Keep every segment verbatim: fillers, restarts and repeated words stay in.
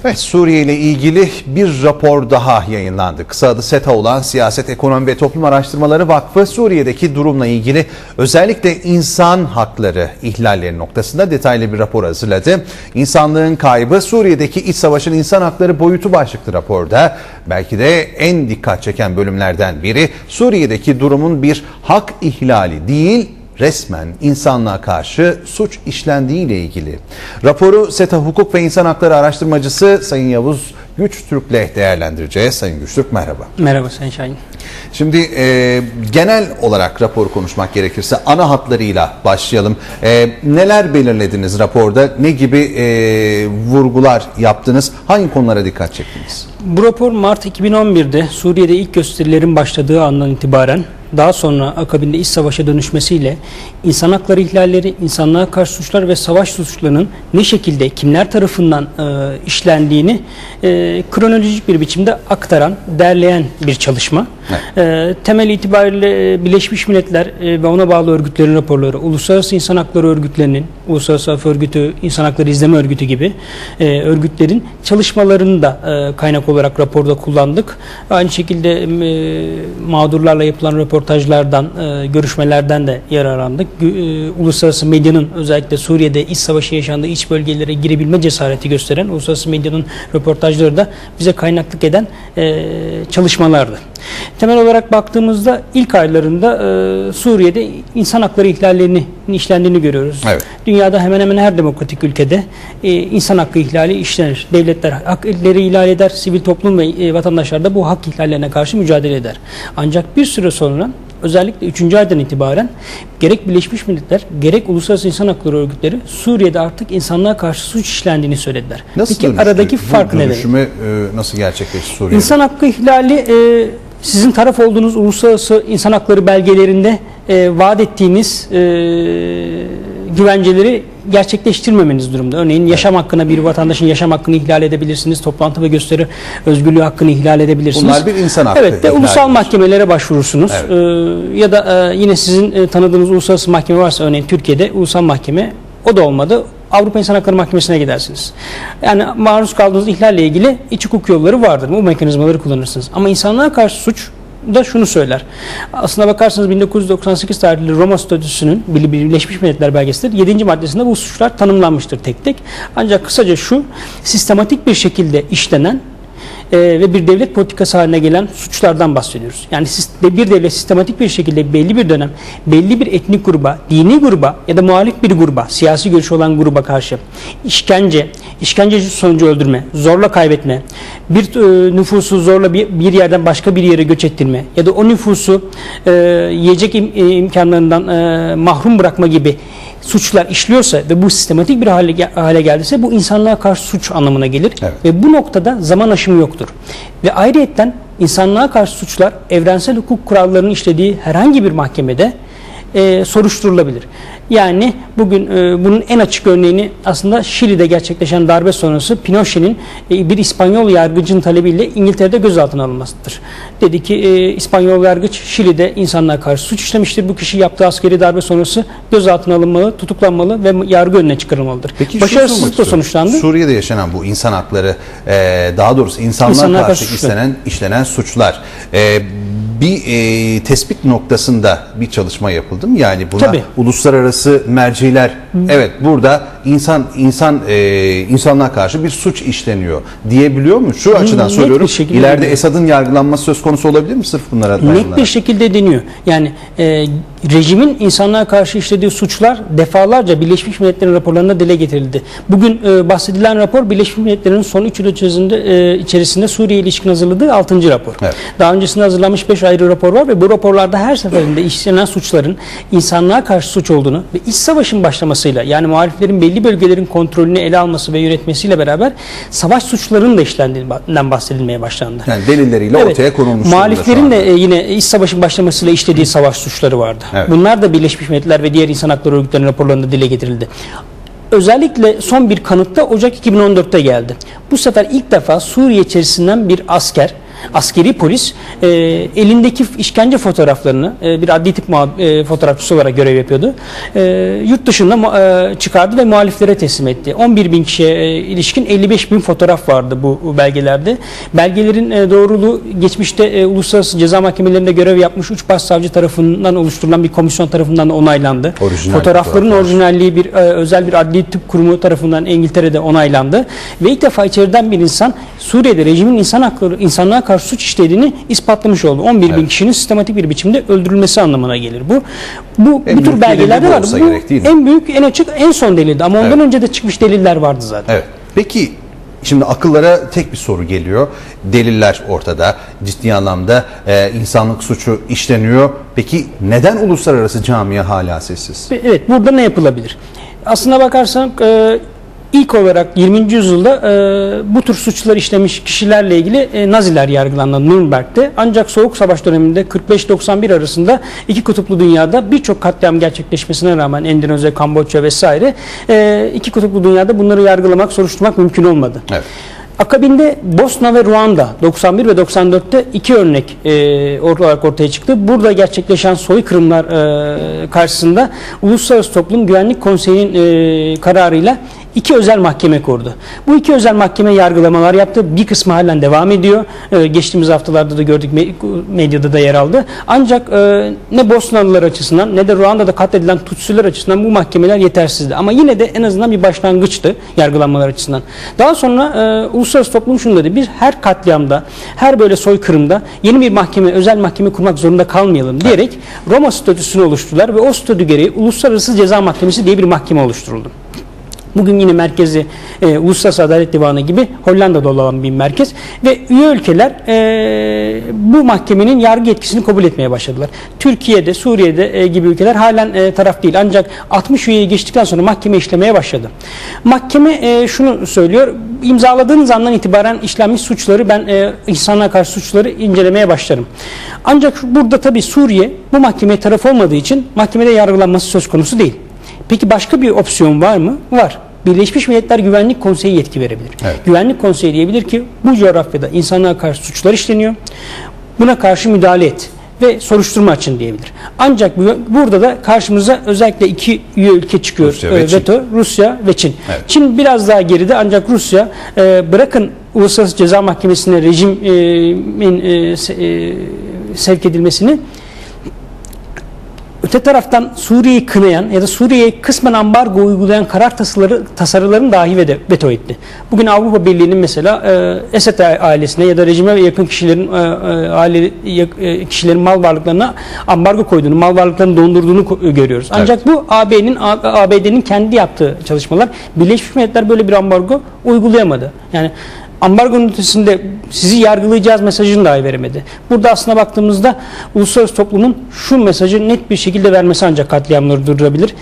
Evet, Suriye ile ilgili bir rapor daha yayınlandı. Kısa adı SETA olan Siyaset, Ekonomi ve Toplum Araştırmaları Vakfı, Suriye'deki durumla ilgili özellikle insan hakları ihlalleri noktasında detaylı bir rapor hazırladı. İnsanlığın kaybı, Suriye'deki iç savaşın insan hakları boyutu başlıklı raporda belki de en dikkat çeken bölümlerden biri, Suriye'deki durumun bir hak ihlali değil, resmen insanlığa karşı suç işlendiği ile ilgili. Raporu SETA Hukuk ve İnsan Hakları Araştırmacısı Sayın Yavuz Güçtürk'le değerlendireceğiz. Sayın Güçtürk, merhaba. Merhaba Sayın Şahin. Şimdi e, genel olarak raporu konuşmak gerekirse ana hatlarıyla başlayalım. E, neler belirlediniz raporda? Ne gibi e, vurgular yaptınız? Hangi konulara dikkat çektiniz? Bu rapor Mart iki bin on bir'de Suriye'de ilk gösterilerin başladığı andan itibaren, daha sonra akabinde iç savaşa dönüşmesiyle insan hakları ihlalleri, insanlığa karşı suçlar ve savaş suçlarının ne şekilde, kimler tarafından e, işlendiğini e, kronolojik bir biçimde aktaran, derleyen bir çalışma. Evet. E, temel itibariyle Birleşmiş Milletler e, ve ona bağlı örgütlerin raporları, Uluslararası İnsan Hakları Örgütlerinin, Uluslararası Af Örgütü, İnsan Hakları İzleme Örgütü gibi e, örgütlerin çalışmalarını da e, kaynak olarak raporda kullandık. Aynı şekilde e, mağdurlarla yapılan röportajlardan, e, görüşmelerden de yararlandık. E, uluslararası medyanın, özellikle Suriye'de iç savaşı yaşandığı iç bölgelere girebilme cesareti gösteren uluslararası medyanın röportajları da bize kaynaklık eden e, çalışmalardı. Temel olarak baktığımızda ilk aylarında e, Suriye'de insan hakları ihlallerinin işlendiğini görüyoruz. Evet. Dünyada hemen hemen her demokratik ülkede e, insan hakkı ihlali işlenir. Devletler hakları ihlal eder, sivil toplum ve e, vatandaşlar da bu hak ihlallerine karşı mücadele eder. Ancak bir süre sonra, özellikle üçüncü aydan itibaren gerek Birleşmiş Milletler gerek Uluslararası İnsan Hakları Örgütleri Suriye'de artık insanlığa karşı suç işlendiğini söylediler. Nasıl Peki dönüştü? Aradaki fark nedir? Dönüşümü e, nasıl gerçekleşti Suriye'de? İnsan hakkı ihlali e, sizin taraf olduğunuz uluslararası insan hakları belgelerinde e, vaat ettiğiniz e, güvenceleri gerçekleştirmemeniz durumda. Örneğin yaşam hakkına, bir vatandaşın yaşam hakkını ihlal edebilirsiniz. Toplantı ve gösteri özgürlüğü hakkını ihlal edebilirsiniz. Bunlar bir insan hakkı. Evet, de ulusal mahkemelere başvurursunuz. Evet. Ee, ya da e, yine sizin e, tanıdığınız uluslararası mahkeme varsa, örneğin Türkiye'de ulusal mahkeme, o da olmadı, Avrupa İnsan Hakları Mahkemesi'ne gidersiniz. Yani maruz kaldığınız ihlalle ilgili iç hukuk yolları vardır. Bu mekanizmaları kullanırsınız. Ama insanlığa karşı suç da şunu söyler. Aslına bakarsanız bin dokuz yüz doksan sekiz tarihli Roma Statüsü'nün Birleşmiş Milletler belgesidir. yedinci maddesinde bu suçlar tanımlanmıştır tek tek. Ancak kısaca şu, sistematik bir şekilde işlenen e, ve bir devlet politikası haline gelen suçlardan bahsediyoruz. Yani bir devlet sistematik bir şekilde belli bir dönem, belli bir etnik gruba, dini gruba ya da muhalif bir gruba, siyasi görüşü olan gruba karşı işkence, işkence sonucu öldürme, zorla kaybetme, bir e, nüfusu zorla bir, bir yerden başka bir yere göç ettirme ya da o nüfusu e, yiyecek im, e, imkanlarından e, mahrum bırakma gibi suçlar işliyorsa ve bu sistematik bir hale, hale geldiyse bu insanlığa karşı suç anlamına gelir. Evet. Ve bu noktada zaman aşımı yoktur. Ve ayrıyetten insanlığa karşı suçlar evrensel hukuk kurallarının işlediği herhangi bir mahkemede e, soruşturulabilir. Yani bugün e, bunun en açık örneğini aslında Şili'de gerçekleşen darbe sonrası Pinochet'in e, bir İspanyol yargıcın talebiyle İngiltere'de gözaltına alınmasıdır. Dedi ki e, İspanyol yargıç Şili'de insanlığa karşı suç işlemiştir. Bu kişi yaptığı askeri darbe sonrası gözaltına alınmalı, tutuklanmalı ve yargı önüne çıkarılmalıdır. Peki, başarısızlıkla sonuçlandı. Suriye'de yaşanan bu insan hakları, e, daha doğrusu insanlığa, insanlığa karşı, karşı işlenen, işlenen suçlar, e, bir e, tespit noktasında bir çalışma yapıldı mı? Yani buna Tabii. uluslararası merciler, evet burada insan insan e, insanlığa karşı bir suç işleniyor diyebiliyor mu? Şu açıdan Net soruyorum. İleride deniyor. Esad'ın yargılanması söz konusu olabilir mi sırf bunlara dayanarak? Net bir şekilde deniyor. Yani e, rejimin insanlığa karşı işlediği suçlar defalarca Birleşmiş Milletler'in raporlarında dile getirildi. Bugün e, bahsedilen rapor Birleşmiş Milletler'in son üç yıl içerisinde, e, içerisinde Suriye ilişkin hazırladığı altıncı rapor. Evet. Daha öncesinde hazırlanmış beş ayrı rapor var ve bu raporlarda her seferinde işlenen suçların insanlığa karşı suç olduğunu ve iç savaşın başlamasıyla, yani muhaliflerin belli bölgelerin kontrolünü ele alması ve yönetmesiyle beraber savaş suçlarının da işlendiğinden bahsedilmeye başlandı. Yani delilleriyle evet. ortaya konulmuş. Muhaliflerin de yine iç savaşın başlamasıyla işlediği savaş suçları vardı. Evet. Bunlar da Birleşmiş Milletler ve diğer insan hakları örgütlerinin raporlarında dile getirildi. Özellikle son bir kanıtta Ocak iki bin on dört'te geldi. Bu sefer ilk defa Suriye içerisinden bir asker askeri polis e, elindeki işkence fotoğraflarını e, bir adli tıp e, fotoğrafçısı olarak görev yapıyordu. E, yurt dışında e, çıkardı ve muhaliflere teslim etti. on bir bin kişiye e, ilişkin elli beş bin fotoğraf vardı bu, bu belgelerde. Belgelerin e, doğruluğu geçmişte e, uluslararası ceza mahkemelerinde görev yapmış üç başsavcı tarafından oluşturulan bir komisyon tarafından onaylandı. Orijinal Fotoğrafların fotoğraflar. orijinalliği bir e, özel bir adli tıp kurumu tarafından İngiltere'de onaylandı ve ilk defa içeriden bir insan Suriye'de rejimin insan hakları, insanlığa karşı suç işlediğini ispatlamış oldu. on bir bin Evet. kişinin sistematik bir biçimde öldürülmesi anlamına gelir bu. Bu En bu tür büyük belgelerde delil bu var. olsa Bu gerek, değil mi? en büyük, en açık, en son delildi ama ondan Evet. önce de çıkmış deliller vardı zaten. Evet. Peki şimdi akıllara tek bir soru geliyor. Deliller ortada. Ciddi anlamda e, insanlık suçu işleniyor. Peki neden uluslararası camia hala sessiz? Evet, burada ne yapılabilir? Aslına bakarsak e, ilk olarak yirminci yüzyılda e, bu tür suçlar işlemiş kişilerle ilgili e, Naziler yargılandı Nürnberg'de. Ancak Soğuk Savaş döneminde kırk beş doksan bir arasında iki kutuplu dünyada birçok katliam gerçekleşmesine rağmen Endonezya, Kamboçya vesaire e, iki kutuplu dünyada bunları yargılamak, soruşturmak mümkün olmadı. Evet. Akabinde Bosna ve Ruanda doksan bir ve doksan dörtte iki örnek e, olarak ortaya çıktı. Burada gerçekleşen soykırımlar e, karşısında Uluslararası Toplum Güvenlik Konseyi'nin e, kararıyla iki özel mahkeme kurdu. Bu iki özel mahkeme yargılamalar yaptı. Bir kısmı halen devam ediyor. Ee, geçtiğimiz haftalarda da gördük, medyada da yer aldı. Ancak e, ne Bosnalılar açısından ne de Ruanda'da katledilen Tutsiler açısından bu mahkemeler yetersizdi. Ama yine de en azından bir başlangıçtı yargılanmalar açısından. Daha sonra e, uluslararası toplum şunu dedi. Biz her katliamda, her böyle soykırımda yeni bir mahkeme, özel mahkeme kurmak zorunda kalmayalım diyerek Roma statüsünü oluşturdular ve o statü gereği Uluslararası Ceza Mahkemesi diye bir mahkeme oluşturuldu. Bugün yine merkezi e, Uluslararası Adalet Divanı gibi Hollanda'da olan bir merkez ve üye ülkeler e, bu mahkemenin yargı yetkisini kabul etmeye başladılar. Türkiye'de, Suriye'de e, gibi ülkeler halen e, taraf değil ancak altmış üyeyi geçtikten sonra mahkeme işlemeye başladı. Mahkeme e, şunu söylüyor, imzaladığınız andan itibaren işlenmiş suçları ben e, insanlığa karşı suçları incelemeye başlarım. Ancak burada tabii Suriye bu mahkemeye taraf olmadığı için mahkemede yargılanması söz konusu değil. Peki başka bir opsiyon var mı? Var. Birleşmiş Milletler Güvenlik Konseyi yetki verebilir. Evet. Güvenlik Konseyi diyebilir ki bu coğrafyada insanlığa karşı suçlar işleniyor. Buna karşı müdahale et ve soruşturma açın diyebilir. Ancak bu, burada da karşımıza özellikle iki üye ülke çıkıyor. Rusya e, ve Çin. veto, Rusya ve Çin. Evet. Çin biraz daha geride ancak Rusya e, bırakın Uluslararası Ceza Mahkemesi'ne rejimin e, se, e, sevk edilmesini, öte taraftan Suriye'yi kınayan ya da Suriye'ye kısmen ambargo uygulayan karar tasarıları, tasarılarını dahi veto etti. Bugün Avrupa Birliği'nin mesela e, Esed ailesine ya da rejime yakın kişilerin e, aile e, kişilerin mal varlıklarına ambargo koyduğunu, mal varlıklarını dondurduğunu görüyoruz. Ancak evet. bu A B'nin A B D'nin kendi yaptığı çalışmalar. Birleşmiş Milletler böyle bir ambargo uygulayamadı. Yani ambargonun ötesinde sizi yargılayacağız mesajını dahi veremedi. Burada aslına baktığımızda uluslararası toplumun şu mesajı net bir şekilde vermesi ancak katliamları durdurabilir.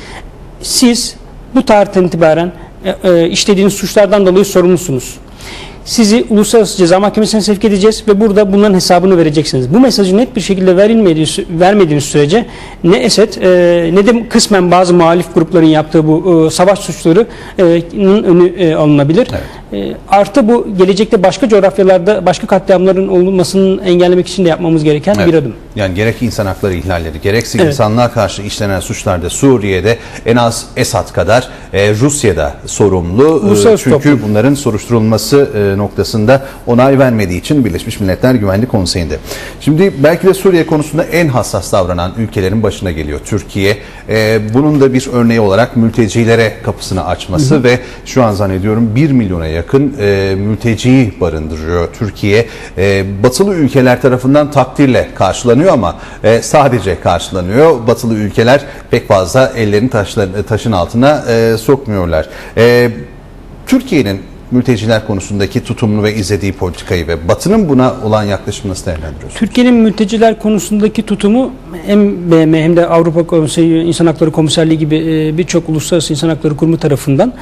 Siz bu tarihten itibaren e, e, işlediğiniz suçlardan dolayı sorumlusunuz. Sizi Uluslararası Ceza Mahkemesi'ne sevk edeceğiz ve burada bunların hesabını vereceksiniz. Bu mesajı net bir şekilde verilmediği, vermediğiniz sürece ne Esed e, ne de kısmen bazı muhalif grupların yaptığı bu e, savaş suçlarının önü e, alınabilir. Evet. E, artı bu gelecekte başka coğrafyalarda başka katliamların olmasını engellemek için de yapmamız gereken evet. bir adım. Yani gerek insan hakları ihlalleri gerekse evet. insanlığa karşı işlenen suçlarda Suriye'de en az Esad kadar e, Rusya'da sorumlu. E, çünkü toplum. bunların soruşturulması e, noktasında onay vermediği için Birleşmiş Milletler Güvenlik Konseyi'nde. Şimdi belki de Suriye konusunda en hassas davranan ülkelerin başına geliyor Türkiye. E, bunun da bir örneği olarak mültecilere kapısını açması hı hı. ve şu an zannediyorum bir milyona yakın e, mülteciyi barındırıyor Türkiye. E, batılı ülkeler tarafından takdirle karşılanıyor ama e, sadece karşılanıyor. Batılı ülkeler pek fazla ellerini taşlar, taşın altına e, sokmuyorlar. E, Türkiye'nin mülteciler konusundaki tutumunu ve izlediği politikayı ve Batı'nın buna olan yaklaşımını nasıl değerlendiriyorsunuz? Türkiye'nin mülteciler konusundaki tutumu hem B M hem de Avrupa Konseyi İnsan Hakları Komiserliği gibi birçok uluslararası insan hakları kurumu tarafından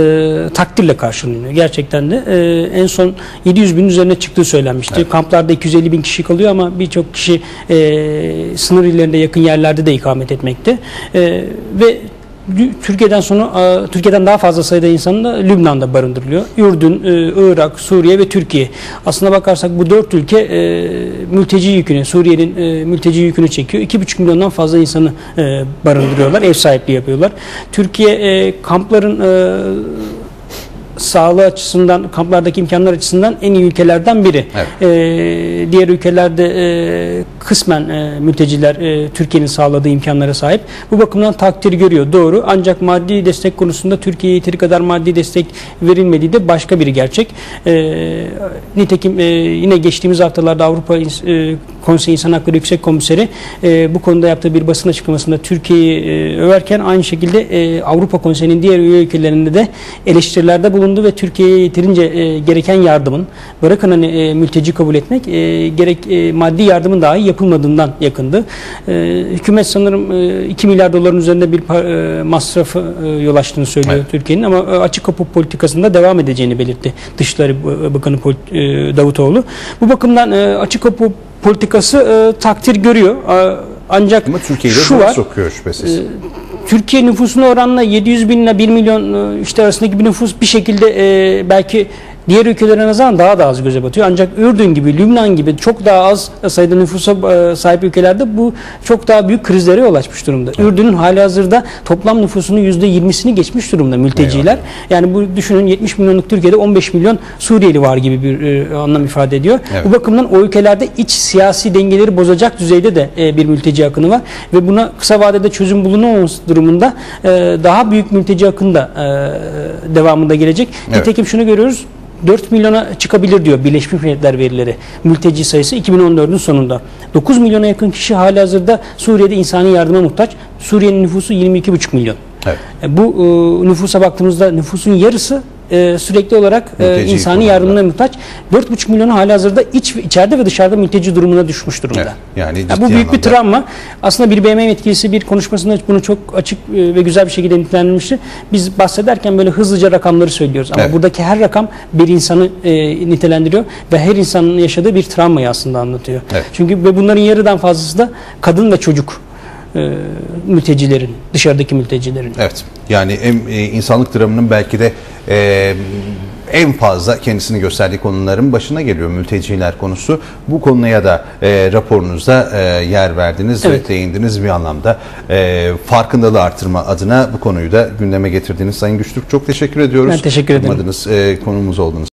e, takdirle karşılanıyor. Gerçekten de e, en son yedi yüz bin üzerine çıktığı söylenmişti. Evet. Kamplarda iki yüz elli bin kişi kalıyor ama birçok kişi e, sınır illerinde yakın yerlerde de ikamet etmekte. E, ve Türkiye'den sonra Türkiye'den daha fazla sayıda insan da Lübnan'da barındırılıyor. Ürdün, Irak, Suriye ve Türkiye. Aslına bakarsak bu dört ülke mülteci yükünü, Suriye'nin mülteci yükünü çekiyor. iki buçuk milyondan fazla insanı barındırıyorlar, ev sahipliği yapıyorlar. Türkiye kampların sağlığı açısından, kamplardaki imkanlar açısından en iyi ülkelerden biri. Evet. Ee, diğer ülkelerde e, kısmen e, mülteciler e, Türkiye'nin sağladığı imkanlara sahip. Bu bakımdan takdir görüyor. Doğru. Ancak maddi destek konusunda Türkiye'ye yeteri kadar maddi destek verilmediği de başka bir gerçek. E, nitekim e, yine geçtiğimiz haftalarda Avrupa e, Konseyi İnsan Hakları Yüksek Komiseri e, bu konuda yaptığı bir basın açıklamasında Türkiye'yi e, överken aynı şekilde e, Avrupa Konseyi'nin diğer üye ülkelerinde de eleştirilerde bulundu ve Türkiye'ye yeterince e, gereken yardımın, bırakın hani e, mülteci kabul etmek, e, gerek e, maddi yardımın dahi yapılmadığından yakındı. E, hükümet sanırım e, iki milyar doların üzerinde bir e, masrafı e, yol açtığını söylüyor, evet, Türkiye'nin, ama e, açık kapı politikasında devam edeceğini belirtti Dışişleri Bakanı e, Davutoğlu. Bu bakımdan e, açık kapı politikası e, takdir görüyor. E, ancak ama Türkiye'de şu var, sokuyor şüphesiz. E, Türkiye nüfusuna oranla yedi yüz bin ile bir milyon işte arasındaki bir nüfus bir şekilde e, belki diğer ülkelere nazaran daha da az göze batıyor. Ancak Ürdün gibi, Lübnan gibi çok daha az sayıda nüfusa e, sahip ülkelerde bu çok daha büyük krizlere yol açmış durumda. Evet. Ürdün'ün halihazırda toplam nüfusunun yüzde yirmisini geçmiş durumda mülteciler. Eyvallah. Yani bu düşünün, yetmiş milyonluk Türkiye'de on beş milyon Suriyeli var gibi bir e, anlam ifade ediyor. Evet. Bu bakımdan o ülkelerde iç siyasi dengeleri bozacak düzeyde de e, bir mülteci akını var ve buna kısa vadede çözüm bulunamaması durumunda e, daha büyük mülteci akını da e, devamında gelecek. Evet. Nitekim şunu görüyoruz. dört milyona çıkabilir diyor Birleşmiş Milletler verileri. Mülteci sayısı iki bin on dördün sonunda. dokuz milyona yakın kişi halihazırda Suriye'de insani yardıma muhtaç. Suriye'nin nüfusu yirmi iki buçuk milyon. Evet. Bu e, nüfusa baktığımızda nüfusun yarısı e, sürekli olarak e, insani yardımına muhtaç. dört buçuk milyonu halihazırda iç, içeride ve dışarıda mülteci durumuna düşmüş durumda. Evet. Yani yani bu büyük anlamda bir travma. Aslında bir B M yetkilisi bir konuşmasında bunu çok açık e, ve güzel bir şekilde nitelendirmişti. Biz bahsederken böyle hızlıca rakamları söylüyoruz ama evet, buradaki her rakam bir insanı e, nitelendiriyor ve her insanın yaşadığı bir travmayı aslında anlatıyor. Evet. Çünkü ve bunların yarıdan fazlası da kadın ve çocuk. E, mültecilerin, dışarıdaki mültecilerin. Evet. Yani em, e, insanlık dramının belki de e, en fazla kendisini gösterdiği konuların başına geliyor mülteciler konusu. Bu konuya da e, raporunuzda e, yer verdiniz, evet, ve değindiniz bir anlamda. E, farkındalığı artırma adına bu konuyu da gündeme getirdiniz. Sayın Güçtürk, çok teşekkür ediyoruz. Ben teşekkür ederim. E, konumuz oldunuz.